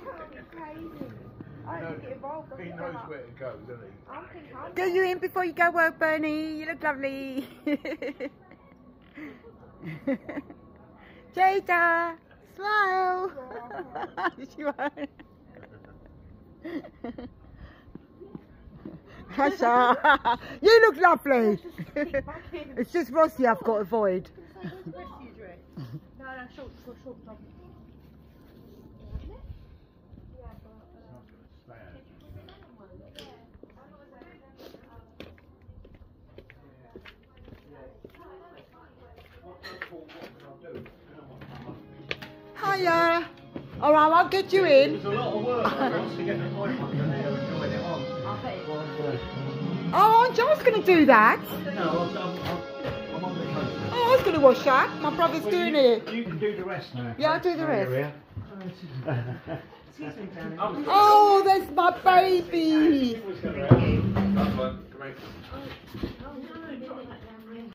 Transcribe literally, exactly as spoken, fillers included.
He knows where to go, doesn't he? Get you in before you go work, Bernie. You look lovely. Jada, smile. She won't. Hasha, you look lovely. It's just Rossi I've got to avoid. No, no, short, short, short top. Hiya. All right, I'll get you in. There's a lot of work to get the point on there and join it on. Oh, aren't you? I was going to do that. No, I'm, I'm, I'm on the coast. Oh, I was going to wash that. My brother's Well, doing you, it. You can do the rest now. Yeah, I'll do the rest. Excuse me, darling. Oh, there's my baby.